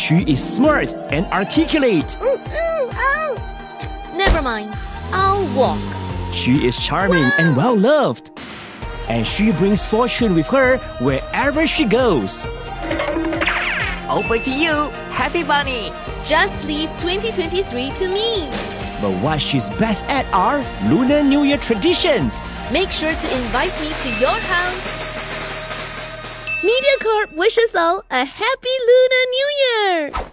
She is smart and articulate. Never mind. I'll walk. She is charming and well-loved. And she brings fortune with her wherever she goes. Over to you, Happy Bunny. Just leave 2023 to me. But what she's best at are Lunar New Year traditions. Make sure to invite me to your house. MediaCorp wishes all a happy Lunar New Year!